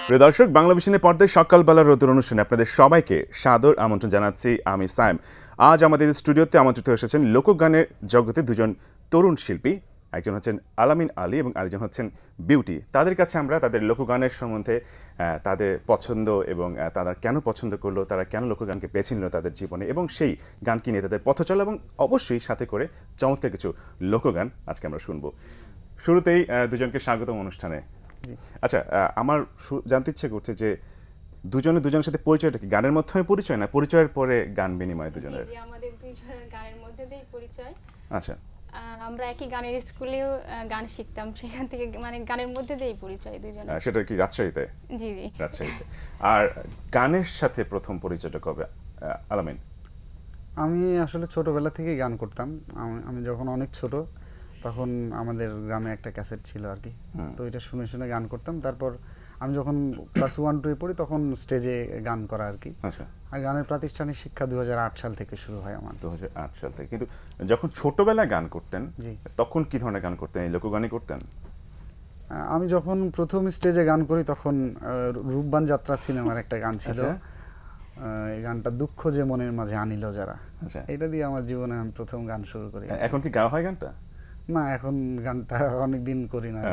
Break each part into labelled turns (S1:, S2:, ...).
S1: প্রিয় দর্শক, বাংলা ভিশনের পর্দায় সকালবেলার রোদের অনুষ্ঠানে আপনাদের সবাইকে সাদর আমন্ত্রণ জানাচ্ছি। আমি সাইম। আজ আমাদের স্টুডিওতে আমন্ত্রিত এসেছেন লোকগানের জগতে দুজন তরুণ শিল্পী। একজন হচ্ছেন আলামিন আলী এবং আরেকজন হচ্ছেন বিউটি। তাদের কাছে আমরা তাদের লোকগানের সম্বন্ধে, তাদের পছন্দ এবং তারা কেন পছন্দ করলো, তারা কেন লোকগানকে বেছে নিল তাদের জীবনে, এবং সেই গানকে নিয়ে তাদের পথ চলা, এবং অবশ্যই সাথে করে চমৎকার কিছু লোকগান আজকে আমরা শুনবো। শুরুতেই দুজনকে স্বাগতম অনুষ্ঠানে। আচ্ছা, আমার জানতে ইচ্ছে করছে যে দুজনের সাথে পরিচয়টা কি গানের মাধ্যমে পরিচয়, না পরিচয়ের পরে গান বিনিময় দুজনের?
S2: জি, আমাদের দুইজনের গানের মধ্যে দিয়েই পরিচয়।
S1: আচ্ছা,
S2: আমরা একই গানের স্কুলেও গান শিখতাম, সেখান থেকে মানে গানের মধ্যে দিয়েই পরিচয় দুইজনের।
S1: সেটা কি রাজশাহীতে?
S2: জি জি,
S1: রাজশাহীতে। আর গানের সাথে প্রথম পরিচয়টা কবে, আলামিন?
S3: আমি আসলে ছোটবেলা থেকেই গান করতাম। আমি যখন অনেক ছোট তখন আমাদের গ্রামে একটা ক্যাসেট ছিল আর কি, তো এটা শুনে শুনে গান করতাম। তারপর আমি যখন ক্লাস 1-2 পড়ি তখন স্টেজে গান করা আর কি।
S1: আচ্ছা।
S3: আর গানের প্রাতিষ্ঠানিক শিক্ষা 2008 সাল থেকে শুরু হয় আমার।
S1: 2008 সাল থেকে। কিন্তু যখন ছোটবেলায় গান করতেন,
S3: জি,
S1: তখন কি ধরনের গান করতেন? এই লোকগানই করতেন?
S3: আমি যখন প্রথম স্টেজে গান করি তখন রূপবান যাত্রা সিনেমার একটা গান ছিল। এই গানটা দুঃখ যে মনের মাঝে আনিল যারা, এটা দিয়ে আমার জীবনে আমি প্রথম গান শুরু করি।
S1: এখন কি গাওয়া হয় গানটা?
S3: না, এখন গানটা অনেকদিন করি না।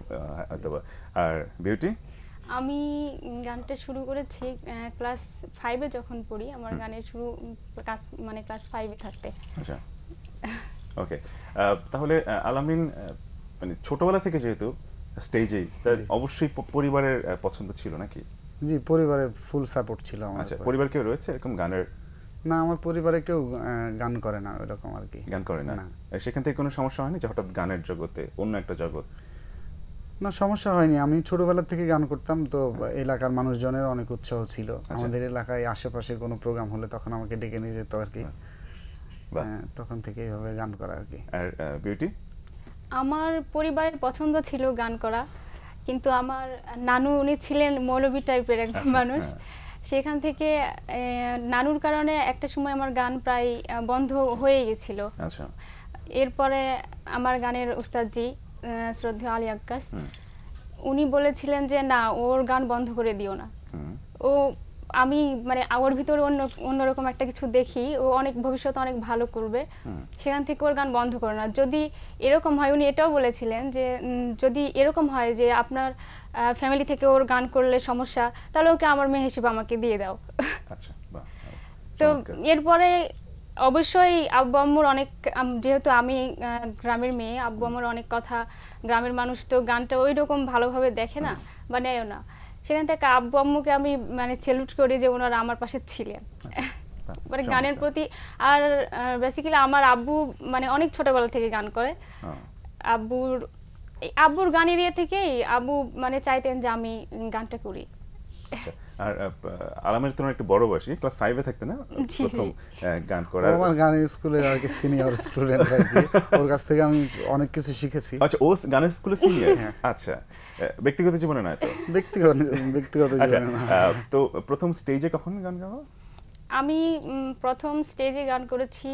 S1: আর বিউটি?
S2: আমি গানটা শুরু করেছি ক্লাস 5-এ যখন পড়ি। আমার গানের শুরু মানে ক্লাস 5-এ থাকতে।
S1: আচ্ছা, ওকে। তাহলে আলামিন, মানে ছোটবেলা থেকে যেহেতু স্টেজেই, তার অবশ্যই পরিবারের পছন্দ ছিল নাকি?
S3: জি, পরিবারের ফুল সাপোর্ট ছিল আমার।
S1: আচ্ছা, পরিবার কেউ রয়েছে এরকম গানের?
S3: না, আমার পরিবারে কেউ গান করে না এরকম আর কি।
S1: গান করে না? সেখান থেকে কোনো সমস্যা হয়নি যে হঠাৎ গানের জগতে অন্য একটা জগৎ?
S3: না, সমস্যা হয়নি। আমি ছোটবেলা থেকে গান করতাম, তো এলাকার মানুষজনের অনেক উৎসাহ ছিল। আমাদের এলাকায় আশেপাশে কোনো প্রোগ্রাম হলে তখন আমাকে ডেকে নিয়ে যেত আর কি। তখন থেকে এইভাবে গান করা আর কি।
S1: আর বিউটি?
S2: আমার পরিবারের পছন্দ ছিল গান করা, কিন্তু আমার নানু উনি ছিলেন মৌলবী টাইপের একজন মানুষ। সেখান থেকে নানুর কারণে একটা সময় আমার গান প্রায় বন্ধ হয়ে গেছিল।
S1: আচ্ছা।
S2: এরপরে আমার গানের উস্তাদজি শ্রদ্ধেয় আলী আক্কাস, উনি বলেছিলেন যে না, ওর গান বন্ধ করে দিও না। ও আমি মানে ওর ভিতরে অন্যরকম একটা কিছু দেখি, ও অনেক ভবিষ্যতে অনেক ভালো করবে, সেখান থেকে ওর গান বন্ধ করো না। যদি এরকম হয়, উনি এটাও বলেছিলেন যে যদি এরকম হয় যে আপনার ফ্যামিলি থেকে ওর গান করলে সমস্যা, তাহলে ওকে আমার মেয়ে হিসেবে আমাকে দিয়ে দাও।
S1: আচ্ছা,
S2: তো এরপরে অবশ্যই আব্বু আম্মুর অনেক, যেহেতু আমি গ্রামের মেয়ে, আব্বু আম্মুর অনেক কথা, গ্রামের মানুষ তো গানটা ওই রকম ভালোভাবে দেখে না বা নেয়ও না। সেখান থেকে আব্বু আম্মুকে আমি মানে স্যালুট করি যে ওনারা আমার পাশে ছিলেন মানে গানের প্রতি। আর বেসিক্যালি আমার আব্বু মানে অনেক ছোটবেলা থেকে গান করে। আব্বুর গানের ইয়ে থেকেই আব্বু মানে চাইতেন যে আমি গানটা করি।
S1: আর আলামের তো একটু বড় বয়সী, ক্লাস 5-এ থাকতে না প্রথম গান করা?
S3: আমার গানের স্কুলে আর কি সিনিয়র স্টুডেন্ট আর কি, ওর কাছ থেকে আমি অনেক কিছু শিখেছি।
S1: আচ্ছা, ও গানের স্কুলে সিনিয়র? আচ্ছা, ব্যক্তিগত জীবনে নয় তো?
S3: ব্যক্তিগত জীবনে না।
S1: তো প্রথম স্টেজে কখন গান গাওয়া?
S2: আমি প্রথম স্টেজে গান করেছি,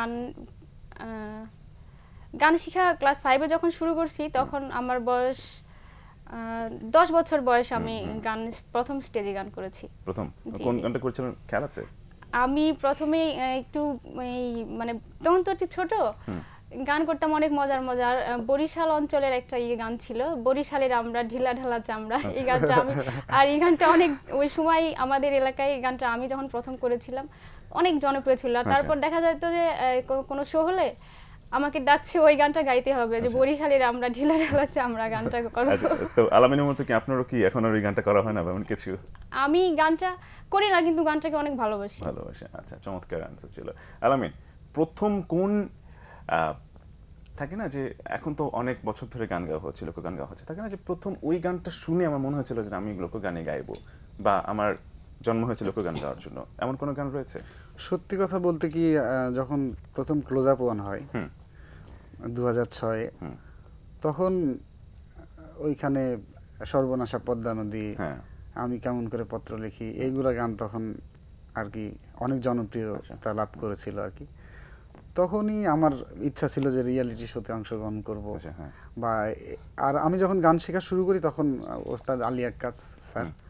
S2: গান শেখা ক্লাস 5-এ যখন শুরু করছি, তখন আমার বয়স 10 বছর বয়স। আমি গান প্রথম স্টেজে গান করেছি।
S1: প্রথম কোন গানটা করেছিলেন খেয়াল আছে?
S2: আমি প্রথমে একটু মানে তখন তো একটু ছোট, গান করতাম অনেক মজার বরিশাল অঞ্চলের একটা গান ছিল, বরিশালের আমরা ঢিলা ঢালা চামড়া। এই গানটা আমি, আর এই গানটা অনেক ওই সময় আমাদের এলাকায় এই গানটা আমি যখন প্রথম করেছিলাম অনেক জনপ্রিয় ছিল। তারপর দেখা যেত যে কোনো শো হলে আমাকে ডাকছে ওই গানটা গাইতে হবে, যে বরিশালের আমরা ঢিলা ঢালা চামড়া গানটা করব।
S1: তো আলামিনের মতো কি আপনারও কি এখন আর ওই গানটা করা হয় না এমন কিছু?
S2: আমি গানটা করি না, কিন্তু গানটাকে অনেক ভালোবাসি।
S1: আচ্ছা, চমৎকার আনসার ছিল। আলামিন, প্রথম কোন থাকে না যে এখন তো অনেক বছর ধরে গান গাওয়া হচ্ছে, লোকগান গাওয়া হচ্ছে, থাকে না যে প্রথম ওই গানটা শুনে আমার মনে হয়েছিল যে আমি লোকগানে গাইবো, বা আমার জন্ম হয়েছে লোকগান গাওয়ার জন্য, এমন কোন গান রয়েছে?
S3: সত্যি কথা বলতে কি, যখন প্রথম ক্লোজ আপ ওয়ান হয় 2006-এ, তখন ওইখানে সর্বনাশা পদ্মা নদী, আমি কেমন করে পত্র লিখি, এইগুলা গান তখন আর কি অনেক জনপ্রিয়তা লাভ করেছিল আর কি। তখনই আমার ইচ্ছা ছিল যে রিয়েলিটি শোতে অংশগ্রহণ করব। বা আর আমি যখন গান শেখা শুরু করি তখন ওস্তাদ আলী আক্কাস স্যার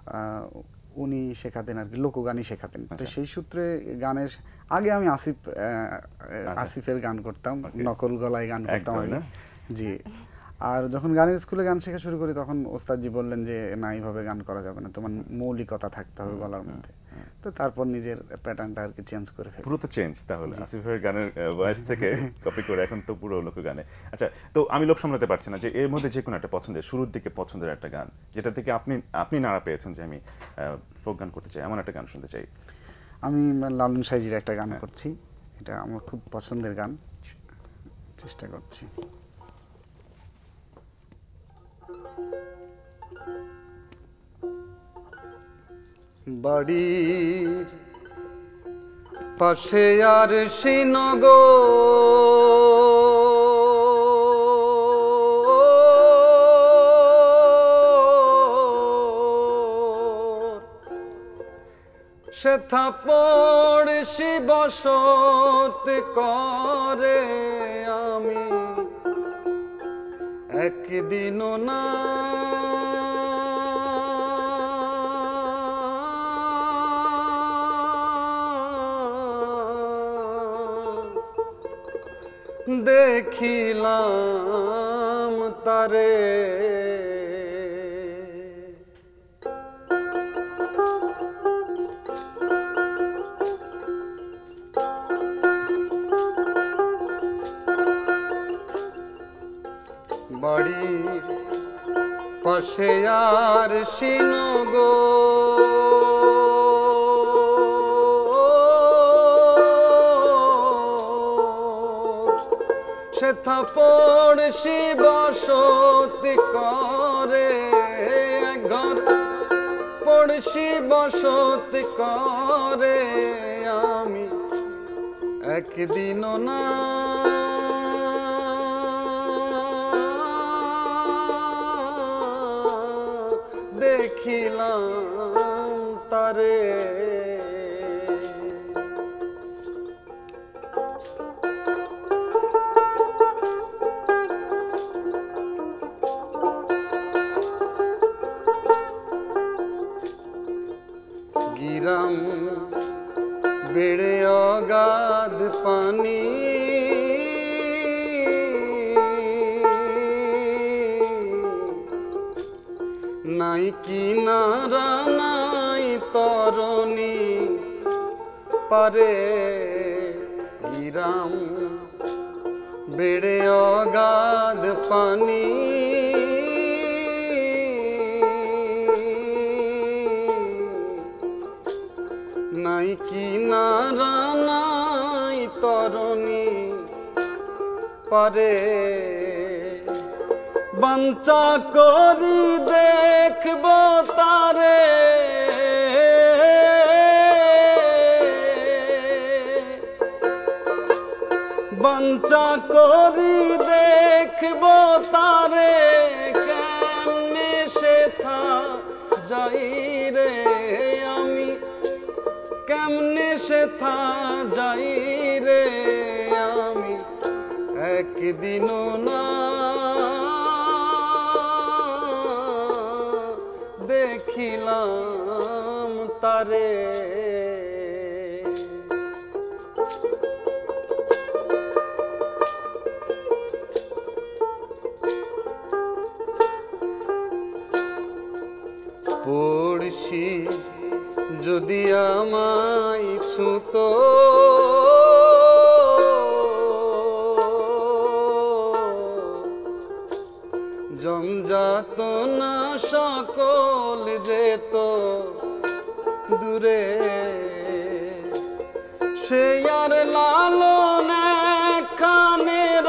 S3: উনি শেখাতেন আর কি, লোকগানই শেখাতেন। তো সেই সূত্রে গানের আগে আমি আসিফের গান করতাম, নকল গলায় গান করতাম আমি। জি। আর যখন গানের স্কুলে গান শেখা শুরু করি তখন ওস্তাদজি বললেন যে না, এইভাবে গান করা যাবে না, তোমার মৌলিকতা থাকতে হবে গলার মধ্যে। তো তারপর নিজের প্যাটার্নটা আর কি চেঞ্জ করে ফেলি।
S1: পুরো তো চেঞ্জ তাহলে আসিফের গানের ভয়েস থেকে কপি করে এখন তো পুরো লোক গানে। আচ্ছা, তো আমি লোভ সামলাতে পারছি না যে এর মধ্যে যে কোনো একটা পছন্দের, শুরুর দিকে পছন্দের একটা গান যেটা থেকে আপনি নাড়া পেয়েছেন যে আমি ফোক গান করতে চাই, এমন একটা গান শুনতে চাই।
S3: আমি লালন সাইজির একটা গান করছি, এটা আমার খুব পছন্দের গান, চেষ্টা করছি। বাড়ির পাশে আর শ্রীনগর, সেথা পড়শি বসত করে, আমি একদিনও না দেখিলাম তারে। বাড়ির পাশে আর শ্রীনগর, সেথা পড়শি বসতি করে, ঘর পড়শি বসতি করে, আমি একদিনও না দেখিলাম তারে। গিরাম বেড়ে অগাধ পানি, নাই কিনারা নাই তরণী পারে। গিরাম বেড়ে অগাধ পানি, নাই কিনারা নাই তরণী পারে। বাঞ্ছা করি দেখব তারে, বাঞ্ছা করি দেখব তারে, কেমনে সেথা যাই রে আমি, কেমনে সেথা যাই রে আমি, একদিনও না দেখিলাম তারে। পড়শি যদি আমায় ছুতো, জমজাত না সকল যেত দূরে, সে আর লালন খানের,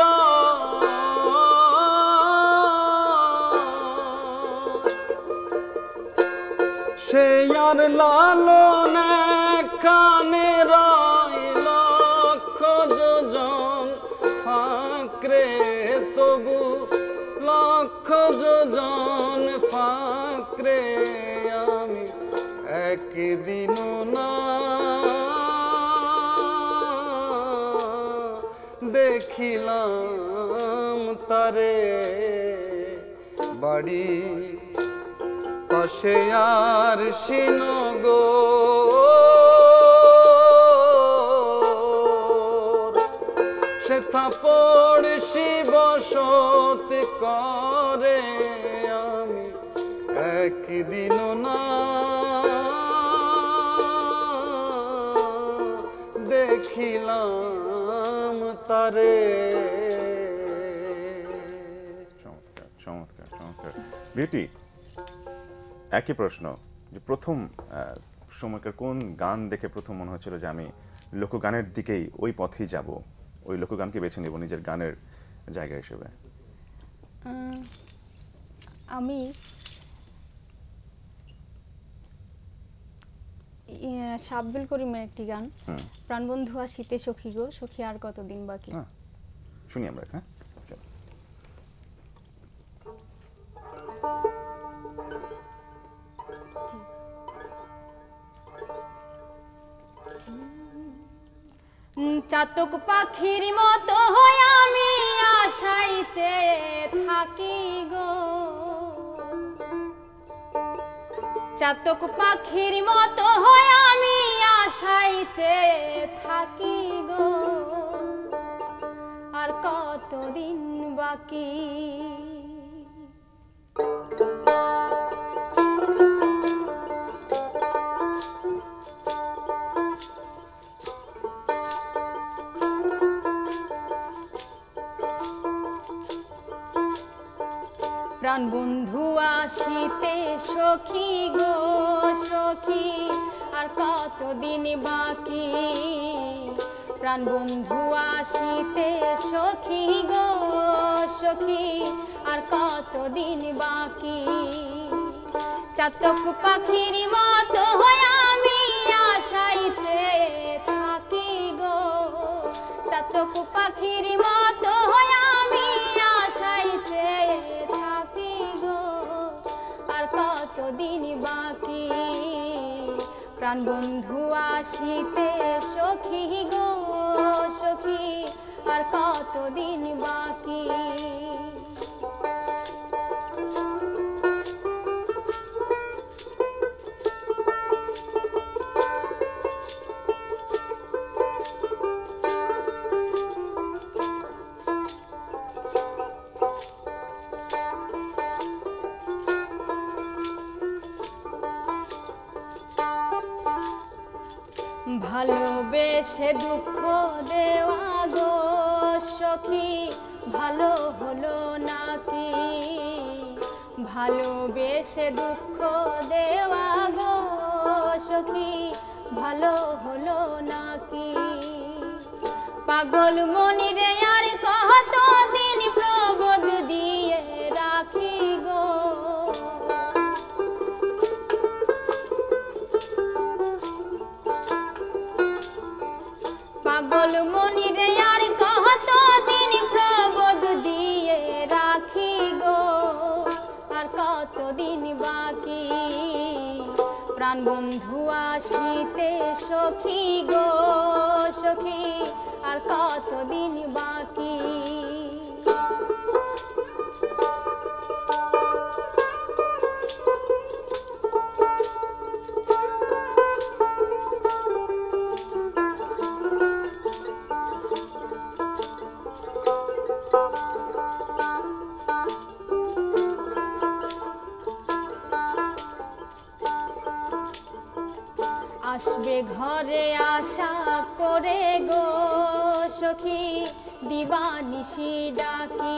S3: সে আর লালন খানের, লক্ষ যোজন ফাঁকরে তবু লক্ষ যোজন ফাঁকরে, আমি একদিনও না দেখিলাম তারে। বাড়ি
S4: বসে আর শিনগো সেথা পড়শি বসত করে আমি একদিন না দেখিলাম তারে।
S1: চমৎকার চমৎকার চমৎকার। বিউটি, একই প্রশ্ন, যে প্রথম সময়কার কোন গান দেখে প্রথম মনে হচ্ছিল যে আমি লোকগানের দিকেই ওই পথেই যাব, ওই লোকগানকে বেছে নেব নিজের গানের জায়গা হিসেবে?
S2: আমি শাব্বিল করিমের একটি গান, প্রাণবন্ধু আর শীতে সখী গো সখী আর কতদিন বাকি।
S1: শুনি আমরা। হ্যাঁ,
S2: চাতক পাখির মতো হয়ে আমি আশায় চেয়ে থাকি গো, চাতক পাখির মতো হয়ে আমি আশায় চেয়ে থাকি গো, আর কতদিন বাকি। প্রাণ বন্ধু আসিতে সখী গো সখী আর কতদিন বাকি, প্রাণ বন্ধু আসিতে সখী গো সখী আর কতদিন বাকি। চাতক পাখির মতো হয়ে আমি আশায় চেয়ে থাকি গো, চাতক পাখির মতো হয়ে আমি আশায় চেয়ে থাকি গো, আর কতদিন বাকি। প্রাণ বন্ধু আসিতে সখী গো সখী আর কতদিন বাকি। ভালোবেসে দুঃখ দেওয়া গো সখী ভালো হলো নাকি, ভালোবেসে দুঃখ দেওয়া গো সখী ভালো হলো নাকি। পাগল মনিরে আর কতদিন প্রবোধ দিয়ে রাখি গো, পাগল মনিরে আর কতদিন প্রবোধ দিয়ে রাখি গো, আর কতদিন বাকি। প্রাণ বন্ধু আসিতে সখী গো সখী আর কতদিন বাকি। আসবে ঘরে আশা করে গো সখী দিবানিশি ডাকি,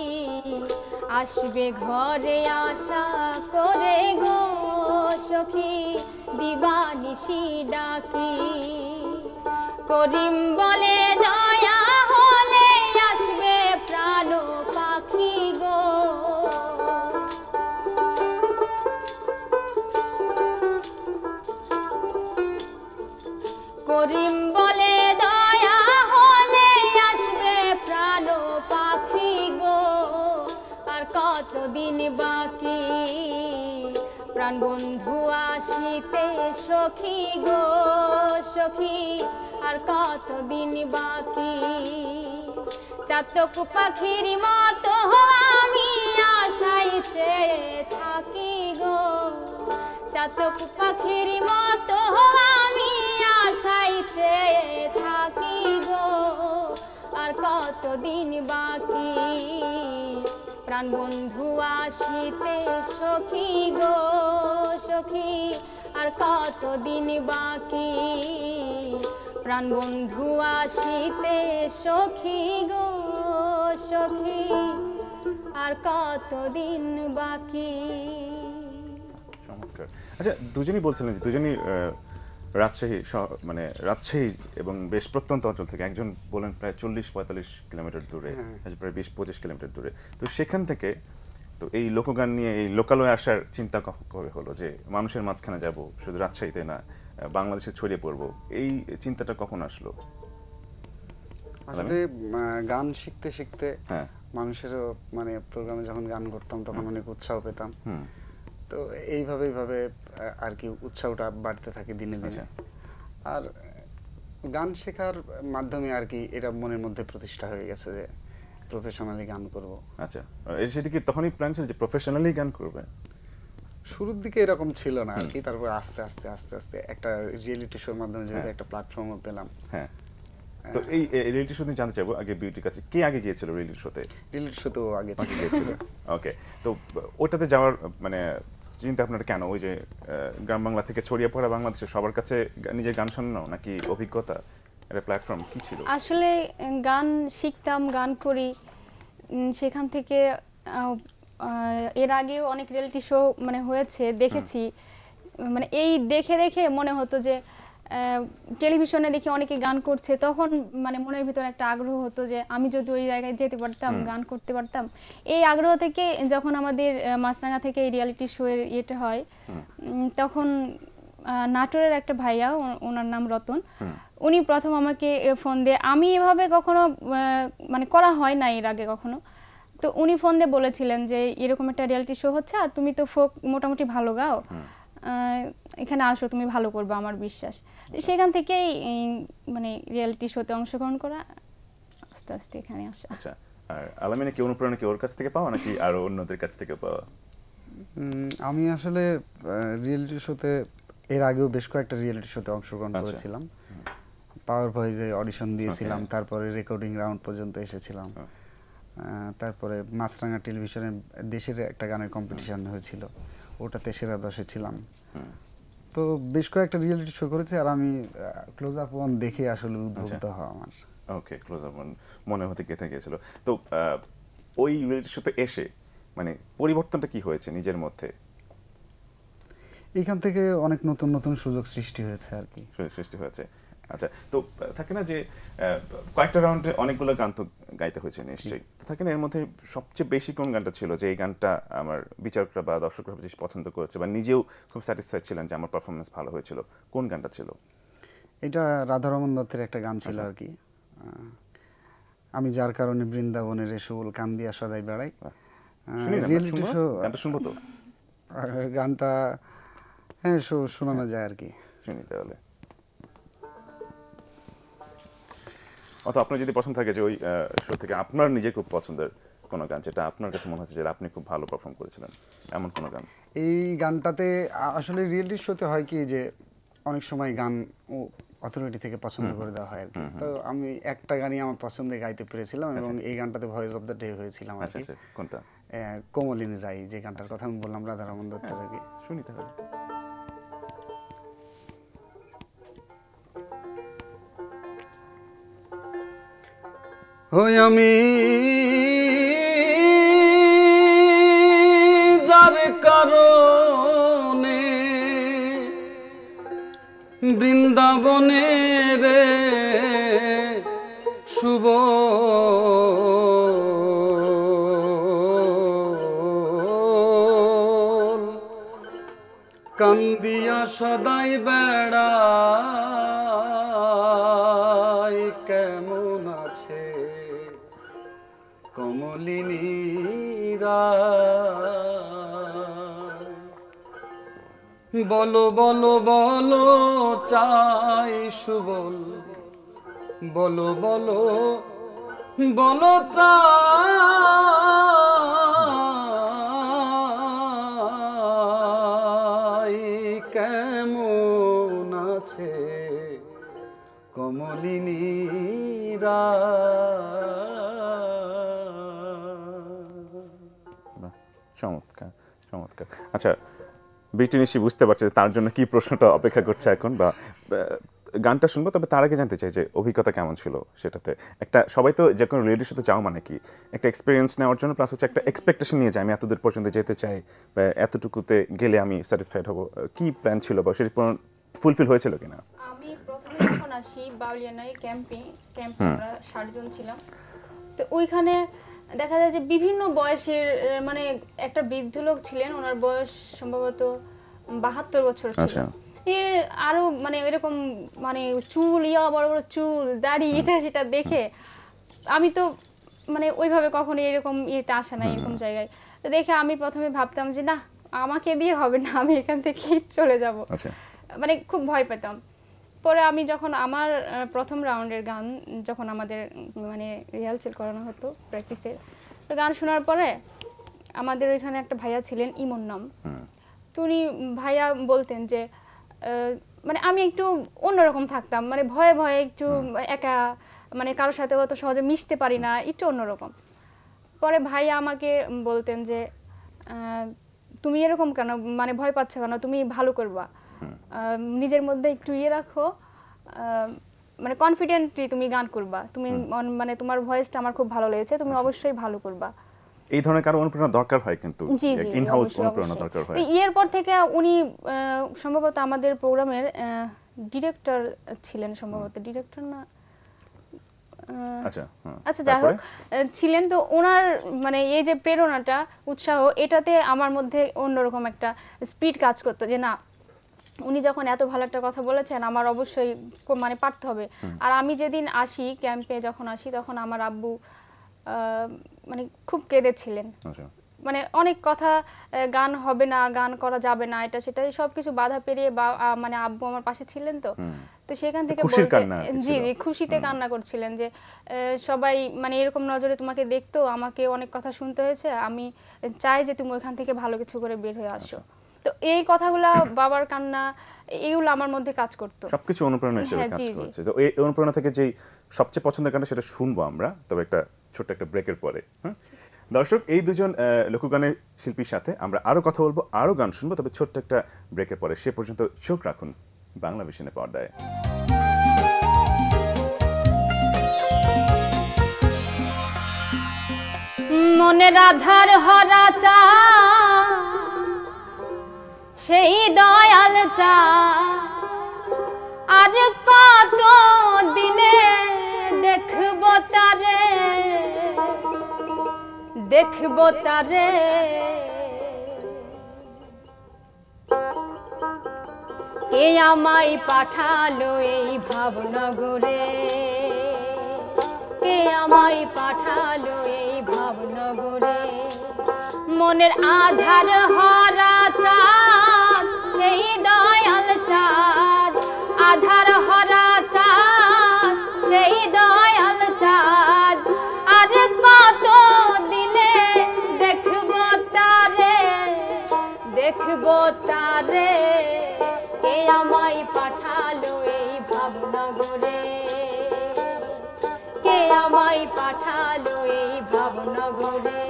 S2: আসবে ঘরে আশা করে গো সখী দিবানিশি ডাকি। করিম বলে দয়া হলে আসবে প্রাণ পাখি গো, করিম বলে দয়া হলে আসবে প্রাণ পাখি গো, আর কতদিন বাকি। প্রাণ বন্ধু আসিতে সখী গো সখী আর কতদিন বাকি। চাতক পাখির মতো আমি আশায় চেয়ে থাকি গো। চাতক পাখির মতো আমি আশায় চেয়ে থাকি গো, আর কতদিন বাকি প্রাণ বন্ধু আসিতে সখী গো সখী, আর কতদিন বাকি প্রাণ বন্ধু আসিতে সখী গো সখী, আর কতদিন বাকি।
S1: চমৎকার। আচ্ছা, দুজনই বলছিলেন যে দুজনই রাজশাহী মানে রাজশাহী এবং বেশ প্রত্যন্ত অঞ্চল থেকে, একজন বলেন প্রায় 40-45 কিলোমিটার দূরে, প্রায় 20-25 কিলোমিটার দূরে। তো সেখান থেকে তো এই লোকগান নিয়ে এই লোকালয়ে আসার চিন্তা কবে হলো যে মানুষের মাঝখানে যাব, শুধু রাজশাহীতে না বাংলাদেশে ছড়িয়ে পড়বো, এই চিন্তাটা কখন আসলো?
S3: আসলে গান শিখতে শিখতে মানুষেরও মানে প্রোগ্রামে যখন গান করতাম তখন অনেক উৎসাহ পেতাম, তো এইভাবে আর কি উৎসাহটা বাড়তে থাকে দিনে দিনে। আর গান শেখার মাধ্যমে আর কি এটা মনের মধ্যে প্রতিষ্ঠা হয়ে গেছে যে প্রফেশনালি গান করব।
S1: আচ্ছা, সেটা কি তখনই প্ল্যান ছিল যে প্রফেশনালি গান করবে?
S3: শুরুর দিকে এরকম ছিল না আর কি, তারপর আস্তে আস্তে আস্তে আস্তে একটা রিয়েলিটি শোর মাধ্যমে যেহেতু একটা প্ল্যাটফর্মও পেলাম।
S1: হ্যাঁ, তো এই রিয়েলিটি শো নিয়ে জানতে চাইবো আগে বিউটির কাছে, কে আগে গিয়েছিল রিয়েলিটি শোতে?
S3: রিয়েলিটি শো তো আগে
S1: গিয়েছিল। ওকে, তো ওটাতে যাওয়ার মানে চিন্তা আপনার কেন? ওই যে গ্রাম বাংলা থেকে ছড়িয়ে পড়া বাংলাদেশে সবার কাছে নিজের গান শোনানো, নাকি অভিজ্ঞতা, একটা প্ল্যাটফর্ম কি ছিল?
S2: আসলে গান শিখতাম, গান করি, সেখান থেকে এর আগেও অনেক রিয়েলিটি শো মানে হয়েছে, দেখেছি, মানে এই দেখে দেখে মনে হতো যে টেলিভিশনে দেখে অনেকে গান করছে, তখন মানে মনের ভিতরে একটা আগ্রহ হতো যে আমি যদি ওই জায়গায় যেতে পারতাম, গান করতে পারতাম। এই আগ্রহ থেকে যখন আমাদের মাছরাঙা থেকে এই রিয়েলিটি শো এর ইয়েটা হয়, তখন নাটোরের একটা ভাইয়া, ওনার নাম রতন, উনি প্রথম আমাকে ফোন দিয়ে, আমি এভাবে কখনো মানে করা হয় না এর আগে কখনো, তো উনি ফোন দিয়ে বলেছিলেন যে এরকম একটা রিয়েলিটি শো হচ্ছে, আর তুমি তো ফোক মোটামুটি ভালো গাও, এখানে আসো, তুমি ভালো করবে আমার বিশ্বাস। সেখান থেকেই মানে রিয়েলিটি শোতে অংশগ্রহণ করা, আস্তে আস্তে এখানে আসা।
S1: আচ্ছা, আর আলামিনে কি অনুপ্রেরণা কি ওর কাছ থেকে পাওয়া নাকি আরো অন্যদের কাছ থেকে পাওয়া?
S3: আমি আসলে রিয়েলিটি শোতে এর আগেও বেশ কয়েকটা রিয়েলিটি শোতে অংশগ্রহণ করেছিলাম। পাওয়ার ভয়েসে অডিশন দিয়েছিলাম, তারপরে রেকর্ডিং রাউন্ড পর্যন্ত এসেছিলাম, তারপরে মাছরাঙা টেলিভিশনে দেশের একটা গানের কম্পিটিশন হয়েছিল, ওটাতে সেরা 10-এ ছিলাম। তো বেশ কয়েকটা রিয়েলিটি শো করেছি, আর আমি ক্লোজ আপ ওয়ান দেখে আসলে উদ্বুদ্ধ হওয়া আমার।
S1: ওকে, ক্লোজ আপ ওয়ান মনে হতে গেঁথে গিয়েছিল। তো ওই রিয়েলিটি শোতে এসে মানে পরিবর্তনটা কি হয়েছে নিজের মধ্যে?
S3: এখান থেকে অনেক নতুন নতুন সুযোগ সৃষ্টি হয়েছে আর কি।
S1: সৃষ্টি হয়েছে। আচ্ছা, তো থাকে না যে কয়েকটা রাউন্ডে অনেকগুলো গান তো গাইতে হয়েছে নিশ্চয়ই, তো থাকে না এর মধ্যে সবচেয়ে বেশি কোন গানটা ছিল যে এই গানটা আমার বিচারকরা বা দর্শকরা বেশি পছন্দ করেছে, বা নিজেও খুব স্যাটিসফাইড ছিলেন যে আমার পারফরমেন্স ভালো হয়েছিল? কোন গানটা ছিল?
S3: এটা রাধারমন দত্তের একটা গান ছিল আর কি, আমি যার কারণে বৃন্দাবনের এসুল কান দিয়া সদাই বেড়াই। রিয়েলিটি শো
S1: গানটা শুনবো তো?
S3: গানটা হ্যাঁ শোনানো যায় আর কি।
S1: শুনি তাহলে। অথবা আপনার যদি পছন্দ থাকে যে ওই শো থেকে আপনার নিজের খুব পছন্দের কোনো গান, যেটা আপনার কাছে মনে হচ্ছে যে আপনি খুব ভালো পারফর্ম করেছিলেন, এমন কোনো গান?
S3: এই গানটাতে আসলে রিয়েলিটি শোতে হয় কি যে অনেক সময় গান অথরিটি থেকে পছন্দ করে দেওয়া হয় আর কি, তো আমি একটা গানই আমার পছন্দে গাইতে পেরেছিলাম, এবং এই গানটাতে ভয়েস অফ দ্য ডে হয়েছিলাম আর কি।
S1: কোনটা?
S3: কোমলিনী রায়, যে গানটার কথা আমি বললাম, রাধারমন দত্তের আর কি।
S1: শুনি তাহলে।
S4: হই আমি যার কারণে বৃন্দাবনে রে শুভ কান্দিয়া সদাই বেড়াই, কেমন আছে কমলিনী রায়, বলো বলো বলো চাই সুবল, বলো বলো বলো চাই
S1: চমৎকার চমৎকার। আচ্ছা, বিটি নিশি বুঝতে পারছে যে তার জন্য কি প্রশ্নটা অপেক্ষা করছে এখন, বা গানটা শুনবো, তবে তার আগে জানতে চাই যে অভিজ্ঞতা কেমন ছিল সেটাতে। একটা সবাই তো যে কোনো রিয়েলিটির সাথে যাও মানে কি একটা এক্সপিরিয়েন্স নেওয়ার জন্য, প্লাস হচ্ছে একটা এক্সপেকটেশন নিয়ে যায় আমি এতদূর পর্যন্ত যেতে চাই বা এতটুকুতে গেলে আমি স্যাটিসফাইড হব। কি প্ল্যান ছিল বা সেটি ফুলফিল হয়েছিল কিনা?
S2: আমি প্রথমে যখন আসি বাউলিয়ানায় ক্যাম্পে আমরা 60 জন ছিলাম। তো ওইখানে দেখা যায় যে বিভিন্ন বয়সের, মানে একটা বৃদ্ধ লোক ছিলেন, ওনার বয়স সম্ভবত 72 বছর ছিল। এর আরো মানে এরকম মানে চুল, বড় বড় চুল, দাড়ি, এটা সেটা দেখে আমি তো মানে ওইভাবে কখনো এরকম ইয়েতে আসে না, এরকম জায়গায়। তো দেখে আমি প্রথমে ভাবতাম যে না, আমাকে দিয়ে হবে না, আমি এখান থেকে চলে যাব, মানে খুব ভয় পেতাম। পরে আমি যখন আমার প্রথম রাউন্ডের গান যখন আমাদের মানে রিহার্সাল করানো হতো প্র্যাকটিসের, তো গান শোনার পরে আমাদের ওইখানে একটা ভাইয়া ছিলেন, ইমন নাম। তো উনি ভাইয়া বলতেন যে মানে আমি একটু অন্যরকম থাকতাম, মানে ভয়ে ভয়ে একটু একা, মানে কারোর সাথে অত সহজে মিশতে পারি না, একটু অন্যরকম। পরে ভাইয়া আমাকে বলতেন যে তুমি এরকম কেন, মানে ভয় পাচ্ছ কেন, তুমি ভালো করবা, নিজের মধ্যে একটু রাখো, মানে কনফিডেন্টলি তুমি গান করবা, তুমি মানে তোমার ভয়েসটা আমার খুব ভালো লেগেছে, তুমি অবশ্যই ভালো করবা।
S1: এই ধরনের কারো অনুপ্রেরণা দরকার হয়, কিন্তু ইন হাউস অনুপ্রেরণা দরকার হয়।
S2: এরপর থেকে উনি সম্ভবত আমাদের প্রোগ্রামের ডিরেক্টর ছিলেন, সম্ভবত ডিরেক্টর না, আচ্ছা যাই হোক ছিলেন। তো ওনার মানে এই যে প্রেরণাটা, উৎসাহ, এটাতে আমার মধ্যে অন্যরকম একটা স্পিড কাজ করতো যে না, উনি যখন এত ভালো একটা কথা বলেছেন আমার অবশ্যই মানে পারতে হবে। আর আমি যেদিন আসি ক্যাম্পে, যখন আসি তখন আমার আব্বু মানে খুব কেঁদেছিলেন, মানে অনেক কথা, গান হবে না, গান করা যাবে না, এটা সেটা সবকিছু বাধা পেরিয়ে মানে আব্বু আমার পাশে ছিলেন। তো সেখান থেকে জি জি খুশিতে কান্না করছিলেন যে সবাই মানে এরকম নজরে তোমাকে দেখতো, আমাকে অনেক কথা শুনতে হয়েছে, আমি চাই যে তুমি ওইখান থেকে ভালো কিছু করে বের হয়ে আসো। তো এই কথাগুলো, বাবার কান্না, এগুলো আমার মধ্যে কাজ করতো,
S1: সবকিছু অনুপ্রেরণা হিসেবে কাজ করছে। তো এই অনুপ্রেরণা থেকে যেই সবচেয়ে পছন্দের গানটা সেটা শুনবো আমরা, তবে একটা ছোট্ট একটা ব্রেকের পরে। দর্শক, এই দুজন লোকগানের শিল্পীর সাথে আমরা আরো কথা বলবো, আরো গান শুনবো, তবে ছোট্ট একটা ব্রেকের পরে। সে পর্যন্ত চোখ রাখুন বাংলাভিশনের পর্দায়।
S2: মনের আধার হরা চা, সেই দয়াল চা, আর কত দিনে দেখব তারে, দেখব তারে, কে আমায় পাঠালো এই ভাবনগরে, কে আমায় পাঠালো এই ভাবনগরে। মনের আধার হরা চাঁদ, সেই দয়াল চাঁদ, আধার হরা চাঁদ, সেই দয়াল চাঁদ, আর কত দিনে দেখব তারে, দেখব তারে, কে আমায় পাঠালো এই ভাবনগরে, কে আমায় পাঠালো এই ভাবনগরে।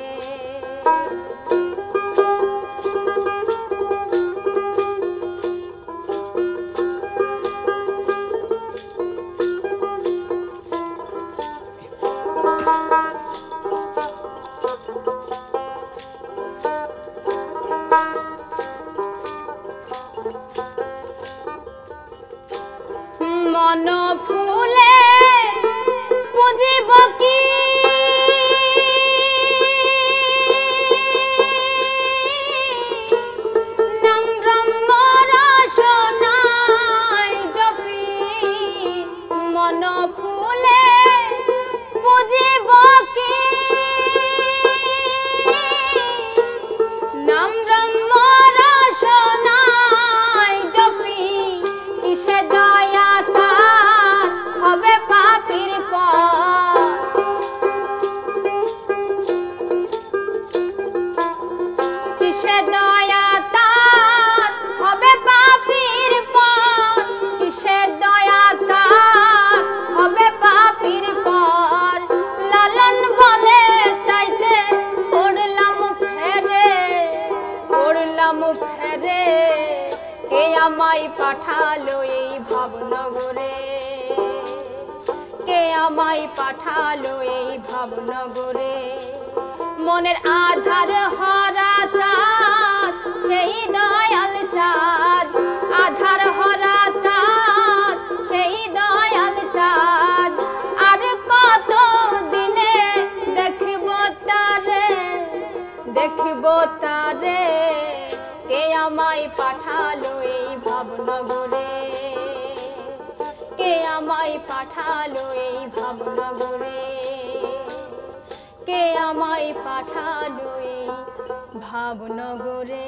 S2: মন ফুলে পুজিব কি, নাম ব্রহ্ম রসনাই জপি, মন ফুলে পুজিব আমায় পাঠালো এই ভাবনগরে, কে আমায় পাঠালো এই ভাবনগরে। মনের আধার হরা চাঁদ সেই দয়াল চাঁদ, আধার হরা চাঁদ সেই দয়াল চাঁদ। আর কত দিনে দেখব তারে, দেখব তারে, কে আমায় পাঠালো এই ভাবনগরে, কে আমায় পাঠালো এই ভাবনগরে, কে আমায় পাঠালো এই ভাবনগরে।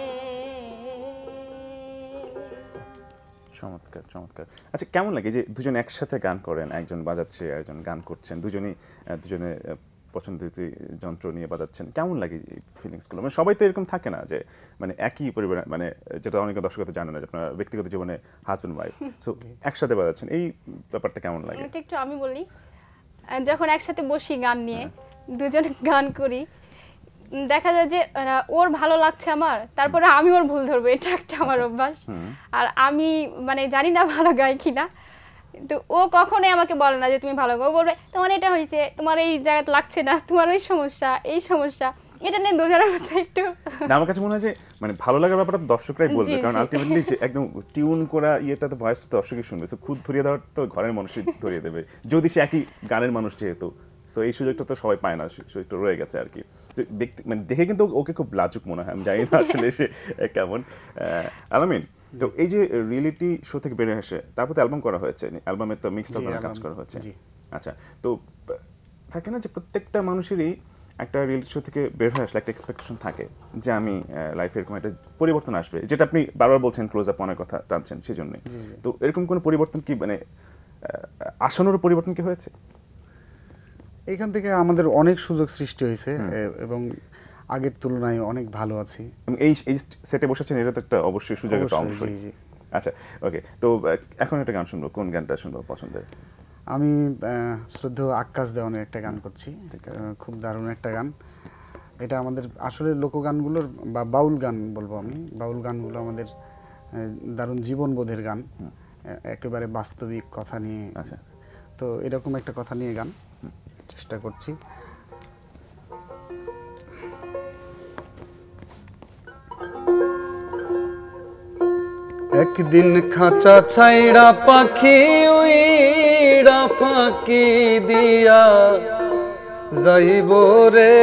S1: চমৎকার চমৎকার। আচ্ছা, কেমন লাগে যে দুজন একসাথে গান করেন, একজন বাজাচ্ছে একজন গান করছেন, দুজনে পছন্দিত যন্ত্র নিয়ে বাজাচ্ছেন, কেমন লাগে এই ফিলিংসগুলো? মানে সবাই তো এরকম থাকে না যে মানে একই পরিবার, মানে যেটা অনেক দর্শক জানে না যে আপনার ব্যক্তিগত জীবনে হাজব্যান্ড ওয়াইফ, সো একসাথে বাজাচ্ছেন, এই ব্যাপারটা কেমন লাগে?
S2: এটা একটু আমি বলি, যখন একসাথে বসি গান নিয়ে দুজন গান করি, দেখা যায় যে ওর ভালো লাগছে আমার, তারপরে আমি ওর ভুল ধরবো, এটা একটা আমার অভ্যাস। আর আমি মানে জানি না ভালো গাই কিনা, কিন্তু ও কখনোই আমাকে বলে না যে তুমি ভালো গাও, বলবে তোমার এটা হয়েছে, তোমার এই জায়গাটা লাগছে না, তোমার ওই সমস্যা এই সমস্যা, এটা নিয়ে দুজনের মধ্যে একটু।
S1: না, আমার কাছে মনে হয় যে মানে ভালো লাগার ব্যাপারটা দর্শকরাই বলবে, কারণ আলটিমেটলি একদম টিউন করা ইয়েটা তো ভয়েসটা দর্শকই শুনবে, সো খুদ ধরিয়ে দেওয়ার তো ঘরের মানুষই ধরিয়ে দেবে, যদি সে একই গানের মানুষ যেহেতু। সো এই সুযোগটা তো সবাই পায় না, সুযোগটা রয়ে গেছে আর কি। মানে দেখে কিন্তু ওকে খুব লাজুক মনে হয়, আমি জানি না আসলে সে কেমন। আলামিন, তো এই যে রিয়েলিটি শো থেকে বেরিয়ে আসে, তারপর তো অ্যালবাম করা হয়েছে, অ্যালবামে তো মিক্সড অর্গানের কাজ করা হয়েছে। আচ্ছা, তো থাকে না যে প্রত্যেকটা মানুষেরই একটা রিয়েলিটি শো থেকে বের হয়ে আসলে একটা এক্সপেকটেশন থাকে যে আমি লাইফে এরকম একটা পরিবর্তন আসবে, যেটা আপনি বারবার বলছেন ক্লোজ আপ অনেক কথা টানছেন সেজন্যই। তো এরকম কোনো পরিবর্তন কি মানে আসন্ন পরিবর্তন কি হয়েছে?
S3: এখান থেকে আমাদের অনেক সুযোগ সৃষ্টি হয়েছে এবং আগের তুলনায় অনেক ভালো আছি।
S1: এই সেটে বসেছেন, এটা তো একটা অবশ্যই সুযোগের একটা অংশ। আচ্ছা, ওকে, তো এখন একটা গান শুনবো, কোন গানটা শুনবো পছন্দের?
S3: আমি শ্রদ্ধেয় আক্কাস দেওয়ানের একটা গান করছি, খুব দারুণ একটা গান। এটা আমাদের আসলে লোকগানগুলোর বা বাউল গান বলবো আমি, বাউল গানগুলো আমাদের দারুণ জীবনবোধের গান, একেবারে বাস্তবিক কথা নিয়ে।
S1: আচ্ছা,
S3: তো এরকম একটা কথা নিয়ে গান চেষ্টা করছি।
S4: একদিন খাঁচা ছাইড়া পাখি উইড়া ফাঁকি দিয়া যাইব রে,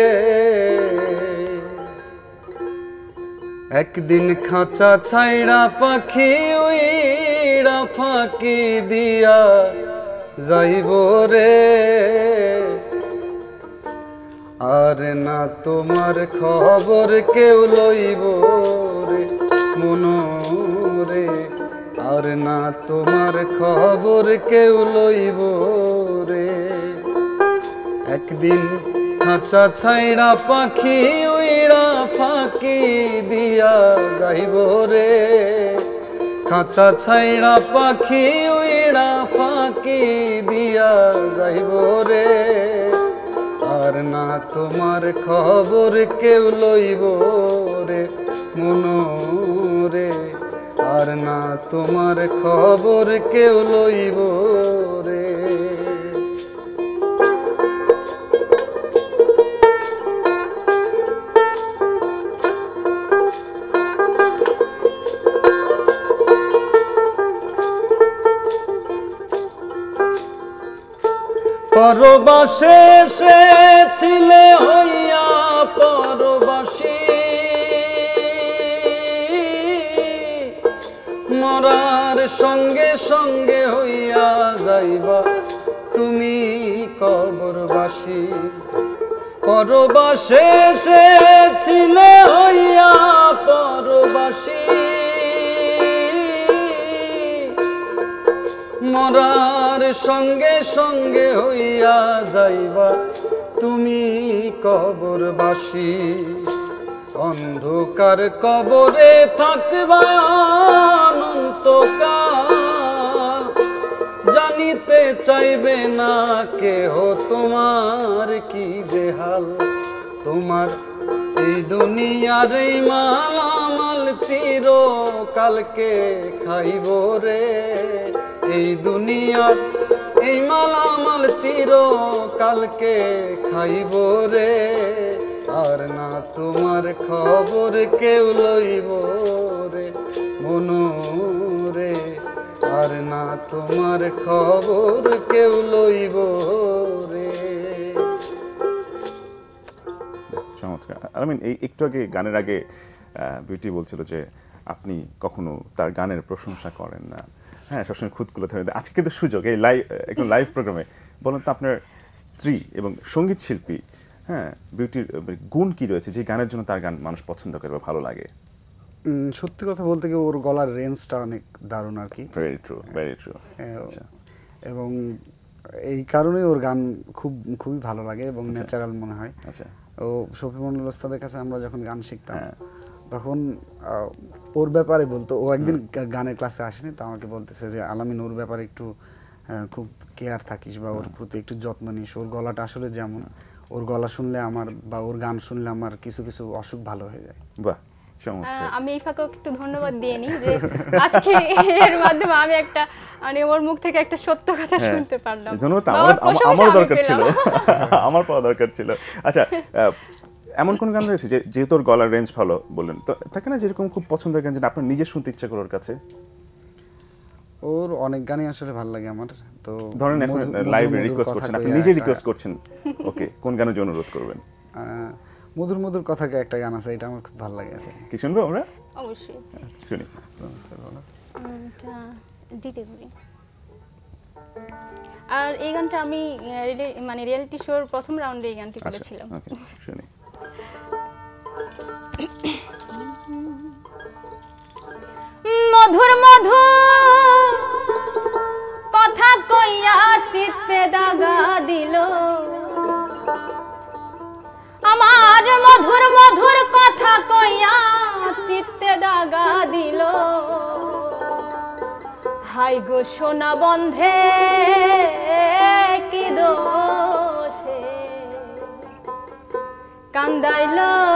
S4: একদিন খাঁচা ছাইড়া পাখি উইড়া ফাঁকি দিয়া যাইব রে। আর না তোমার খবর কেউ লইব রে মনরে, আর না তোমার খবর কেউ লইব রে। একদিন খাঁচা ছাইড়া পাখি উইড়া ফাঁকি দিয়া যাইব রে, খাঁচা ছাইড়া পাখি উইড়া ফাঁকি দিয়া যাইব রে। আর না তোমার খবর কেউ লইব রে মনরে, আর না তোমার খবর কেউ লইব রে। পরবাসে এসেছিলে হইয়া পরবাসী, মরার সঙ্গে সঙ্গে হইয়া যাইবা তুমি কবরবাসী। পরবাসে এসেছিলে হইয়া পরবাসী, মরার সঙ্গে সঙ্গে হইয়া যাইবা তুমি কবরবাসী। অন্ধকার কবরে থাকবা অনন্তকাল, জানিতে চাইবে না কেহ তোমার কি যে হাল। তোমার এই দুনিয়ার এই মালামাল চিরকালকে খাইব রে এই দুনিয়ার এই মালামাল চিরকালকে খাইব রে আর না তোমার খবর কেউ লইব রে মনু রে আর না তোমার খবর কেউ লইব রে।
S1: চমৎকার। আলামিন, এই একটু আগে গানের আগে বিউটি বলছিল যে আপনি কখনো তার গানের প্রশংসা করেন না, হ্যাঁ, সবসময় খুদগুলো ধরে দেন। আজকে তো সুযোগ, এই একদম লাইভ প্রোগ্রামে বলুন তো আপনার স্ত্রী এবং সঙ্গীত শিল্পী, হ্যাঁ, বিউটির গুণ কি রয়েছে যে গানের জন্য তার গান মানুষ পছন্দ করে বা ভালো লাগে?
S3: সত্যি কথা বলতে কি ওর গলার রেঞ্জটা অনেক দারুণ আর কি।
S1: Very true, very true.
S3: এবং এই কারণেই ওর গান খুবই ভালো লাগে এবং ন্যাচারাল মনে হয়।
S1: আচ্ছা।
S3: ও শফি মন্ডল ওস্তাদের কাছে আমরা যখন গান শিখতাম তখন ওর ব্যাপারে বলতো, ও একদিন গানের ক্লাসে আসেনি, তো আমাকে বলতেছে যে আলামিন ওর ব্যাপারে একটু খুব কেয়ার থাকিস বা ওর প্রতি একটু যত্ন নিস, ওর গলাটা আসলে যেমন, ওর গলা শুনলে আমার বা ওর গান শুনলে আমার কিছু কিছু অসুখ ভালো হয়ে যায়।
S1: বাহ,
S2: আমি এই ফাঁকে একটু ধন্যবাদ দিয়ে নিই যে আজকে এর মাধ্যমে আমি একটা মানে ওর মুখ থেকে একটা সত্য কথা শুনতে পারলাম।
S1: ধন্যবাদ, আমার দরকার ছিল, আমার পাওয়া দরকার ছিল। আচ্ছা, এমন কোন গান রয়েছে যে তোর গলার রেঞ্জ ভালো বললেন, তো থাকে না যেরকম খুব পছন্দের গান যেটা আপনার নিজের শুনতে ইচ্ছা করে ওর কাছে?
S3: ওর অনেক গানই আসলে ভালো লাগে আমার। তো
S1: ধরেন এখন লাইভে রিকোয়েস্ট করছেন, আপনি নিজে রিকোয়েস্ট করছেন, ওকে, কোন গানের জন্য অনুরোধ করবেন?
S3: মধুর মধুর কথাকে একটা গান আছে, এটা আমার খুব ভালো লাগে।
S1: কি শুনবো আমরা?
S2: অবশ্যই
S1: শুনি।
S2: দিতে করি। আর এই গানটা আমি মানে রিয়েলিটি শোর প্রথম রাউন্ডে এই গানটি করেছিলাম।
S1: শুনি।
S2: মধুর মধুর কথা কইয়া চিত্তে দাগা দিল আমার, মধুর মধুর কথা কইয়া চিত্তে দাগা দিল, হাই গো সোনা বন্ধে কি দোষে কান্দাইল,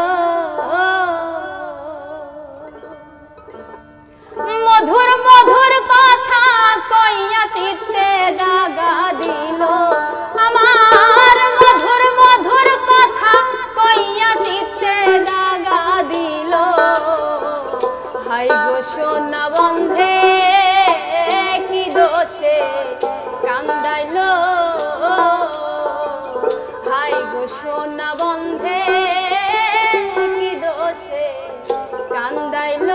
S2: মধুর মধুর কথা কইয়া চিত্তে দাগা দিল আমার, মধুর মধুর কথা কইয়া চিত্তে দাগা দিল, হাই গো সোনা বন্ধে কি দোষে কান্দাইল, হাই গো সোনা বন্ধে কি দোষে কান্দাইল।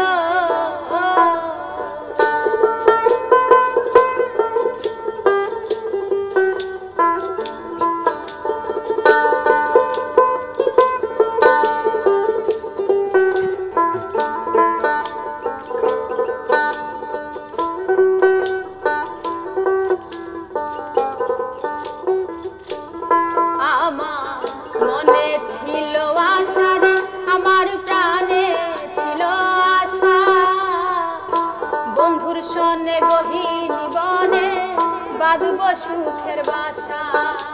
S2: সুখের বাসা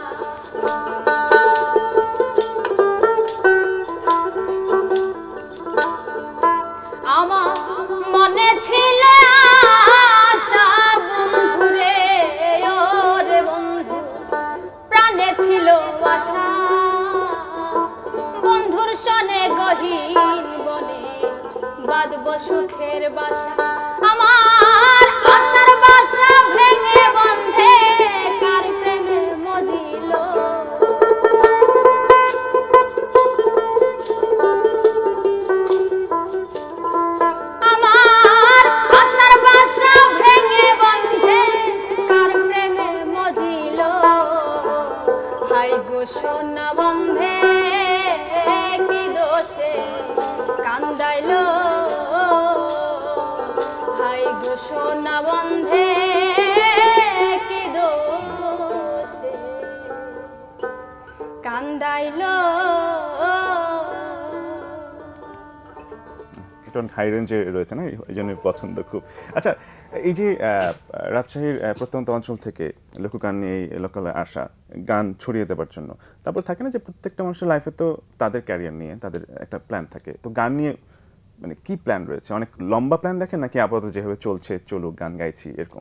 S2: আমার মনে ছিল আশা, বন্ধুরে ওরে বন্ধু প্রাণে ছিল আশা, বন্ধুর সনে গহীন বনে বাঁধব সুখের বাসা, আমার আশার বাসা ভেঙে বন্ধে কার প্রেমে মজিল, আমার আশার বাসা ভেঙে বন্ধে কার প্রেমে মজিল, হাই গো সোনা বন্ধে কি দোষে কান্দাইল, হাই গো সোনা বন্ধে কি দোষে কান্দাইল।
S1: এটা হাই রেঞ্জে রয়েছে না, এই জন্য পছন্দ খুব। আচ্ছা, এই যে রাজশাহীর প্রত্যন্ত অঞ্চল থেকে লোকগান নিয়ে এই লোকালে আসা, গান ছড়িয়ে দেওয়ার জন্য, তারপর থাকে না যে প্রত্যেকটা মানুষের লাইফে তো তাদের ক্যারিয়ার নিয়ে তাদের একটা প্ল্যান থাকে, তো গান নিয়ে মানে কি প্ল্যান রয়েছে? অনেক লম্বা প্ল্যান দেখেন নাকি আপাতত যেভাবে চলছে চলুক, গান গাইছি এরকম?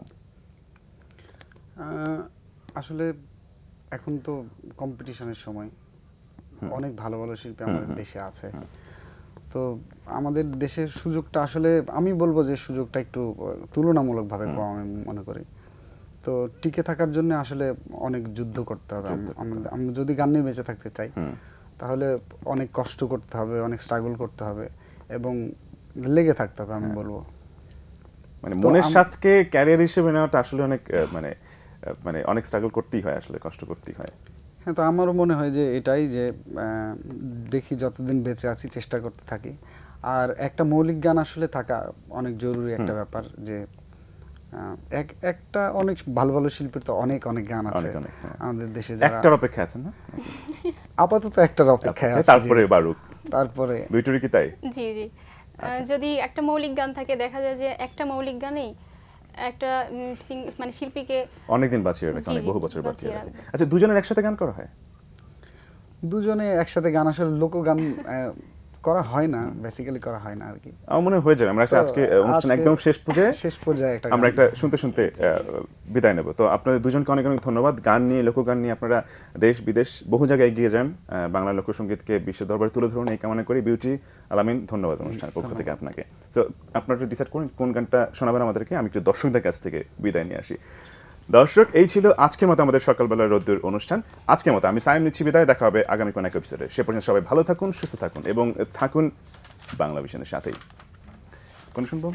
S3: আসলে এখন তো কম্পিটিশনের সময়, অনেক ভালো ভালো শিল্পী আমাদের দেশে আছে। তো আমাদের দেশের সুযোগটা আসলে আমি বলবো যে সুযোগটা একটু তুলনামূলকভাবে কম আমি মনে করি। তো টিকে থাকার জন্য আসলে অনেক যুদ্ধ করতে হবে। আমরা যদি গান নিয়ে বেঁচে থাকতে চাই তাহলে অনেক কষ্ট করতে হবে, অনেক স্ট্রাগল করতে হবে এবং লেগে থাকতে হবে আমি বলবো।
S1: মানে মনের সাথকে ক্যারিয়ার হিসেবে নেওয়াটা আসলে অনেক মানে অনেক স্ট্রাগল করতেই হয়, আসলে কষ্ট করতেই হয়।
S3: হ্যাঁ, তো আমারও মনে হয় যে এটাই যে দেখি যতদিন বেঁচে আছি চেষ্টা করতে থাকি। আর একটা মৌলিক গান আসলে থাকা অনেক জরুরি একটা ব্যাপার, যে একটা অনেক ভালো ভালো শিল্পীর তো অনেক অনেক গান আছে আমাদের দেশে,
S1: একটার অপেক্ষা আছেন না?
S3: আপাতত একটার অপেক্ষায় আছে,
S1: তারপরে বারুক,
S3: তারপরে
S1: বিউটির কি তাই?
S2: জি জি, যদি একটা মৌলিক গান থাকে দেখা যায় যে একটা মৌলিক গানেই একটা মানে শিল্পীকে
S1: অনেকদিন বাঁচিয়ে রাখে, অনেক বহু বছর বাঁচিয়ে রাখে। আচ্ছা, দুজনের একসাথে গান করা হয়?
S3: দুজনে একসাথে গান আসলে লোকগান করা হয় না, বেসিক্যালি করা হয় না আর কি।
S1: আমার মনে হয়ে যাবে আমরা আজকে অনুষ্ঠান একদম শেষ পর্যায়ে একটা আমরা একটা শুনতে শুনতে বিদায় নেব। তো আপনাদের দুজনকে অনেক অনেক ধন্যবাদ। গান নিয়ে, লোকগান নিয়ে আপনারা দেশ বিদেশ বহু জায়গায় এগিয়ে যান, বাংলা লোকসঙ্গীতকে বিশ্ব দরবারে তুলে ধরুন, এই কামনা করি। বিউটি, আলামিন, ধন্যবাদ অনুষ্ঠানের পক্ষ থেকে আপনাকে। তো আপনারা একটু ডিসাইড করুন কোন গানটা শোনাবেন আমাদেরকে, আমি একটু দর্শকদের কাছ থেকে বিদায় নিয়ে আসি। দর্শক, এই ছিল আজকের মতো আমাদের সকালবেলার রোদ্দুর অনুষ্ঠান। আজকের মতো আমি সাইম নিচ্ছি বিদায়, দেখা হবে আগামী কোন এক এপিসোডে। সে পর্যন্ত সবাই ভালো থাকুন, সুস্থ থাকুন এবং থাকুন বাংলা ভিশনের সাথেই। কোন শুনবো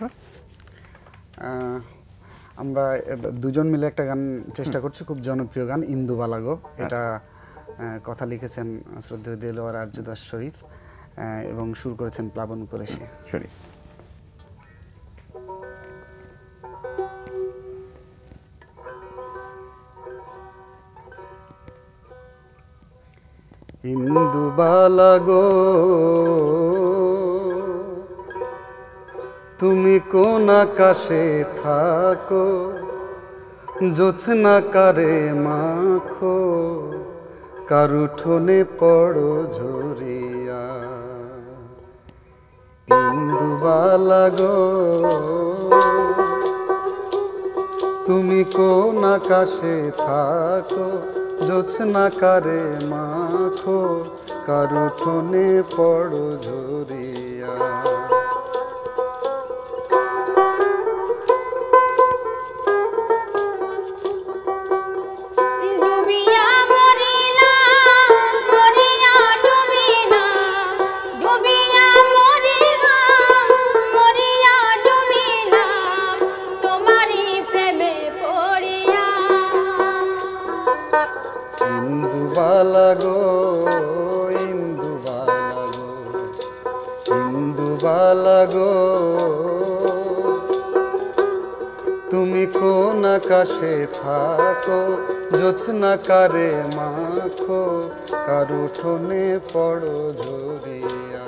S3: আমরা দুজন মিলে একটা গান চেষ্টা করছি, খুব জনপ্রিয় গান, ইন্দুবালাগো। এটা কথা লিখেছেন শ্রদ্ধেয় দেলোয়ার আরজু দাস শরীফ এবং সুর করেছেন প্লাবন কুরেশি।
S1: শুনি।
S4: ইন্দুবালাগো তুমি কোন আকাশে থাকো, জোছনা কারে মাখো, কারুঠোনে পড়ো ঝরিয়া। ইন্দুবালাগো তুমি কোন আকাশে থাকো, জোছনা কারে মাখো, কারুঠোনে পড়ো ঝরিয়া। ইন্দুবালাগো ইন্দুবালাগো ইন্দুবালাগো তুমি কোন আকাশে থাকো, জোছনা কারে মাখো, কারুঠোনে পড়ো ঝরিয়া।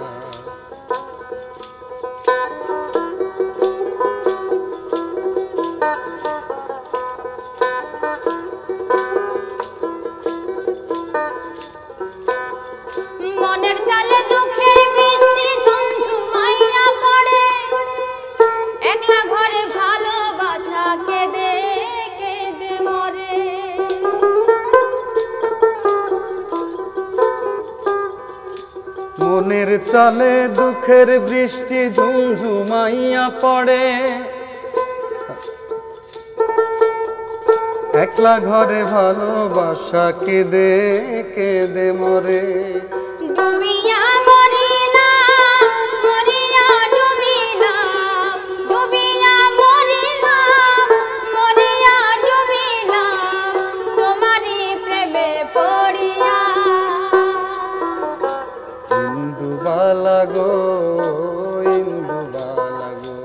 S5: মনের জালে দুঃখের বৃষ্টি ঝুমঝুমাইয়া পড়ে, একলা ঘরে ভালোবাসা কেঁদে কেঁদে মরে।
S4: মনের চালে দুঃখের বৃষ্টি ঝুমঝুমাইয়া পড়ে, একলা ঘরে ভালোবাসা কেঁদে কেঁদে মরে।
S5: ডুবিয়া মরিলাম, মরিয়া ডুবিলাম, ডুবিয়া মরিলাম, মরিয়া ডুবিলাম, তোমারই প্রেমে পড়িয়া।
S4: ইন্দুবালাগো ইন্দুবালাগো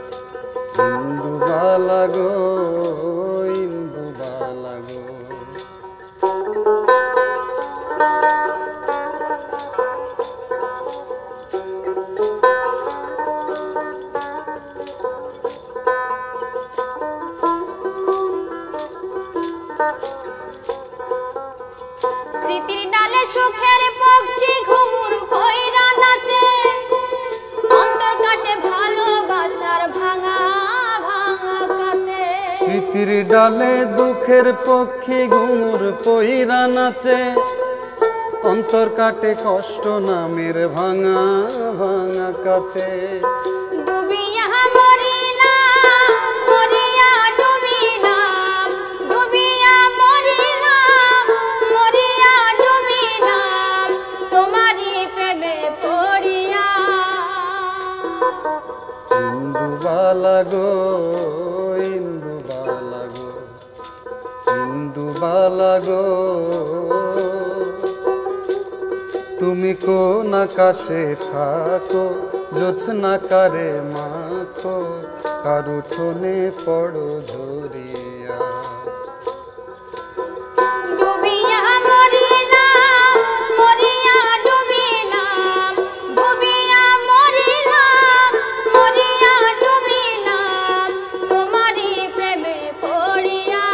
S4: ইন্দুবালাগো ইন্দুবালাগো।
S5: স্মৃতির ডালে সুখের পক্ষী ঘুঙুর কইরা নাচে, অন্তর কাটে
S4: নদীর ডালে দুঃখের পক্ষী ঘুঙুর পইরা নাচে, অন্তর কাটে কষ্ট নামের ভাঙা ভাঙা কাছে।
S5: ডুবিয়া মরিলাম মরিয়া ডুবিলাম, ডুবিয়া মরিলাম মরিয়া ডুবিলাম, তোমারই প্রেমে পড়িয়া।
S4: ইন্দুবালা গো ইন্দুবালা গো ইন্দুবালা গো, তুমি কোন আকাশে থাকো, জোছনা কারে মাখো, কারু ঠোনে পড়ো ঝরিয়া।
S5: ডুবিয়া মরিলাম মরিয়া ডুবিলাম, ডুবিয়া মরিলাম মরিয়া ডুবিলাম, তোমারই প্রেমে পড়িয়া।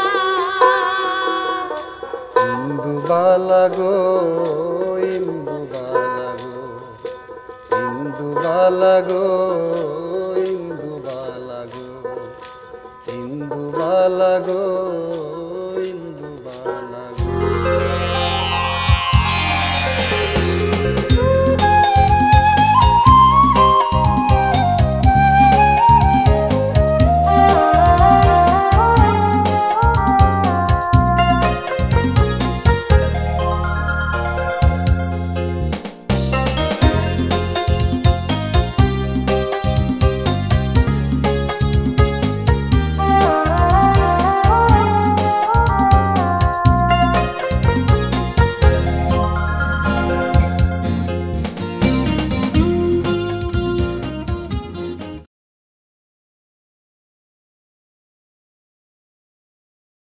S4: ইন্দুবালা গো ইন্দুবালা গো ইন্দুবালা গো।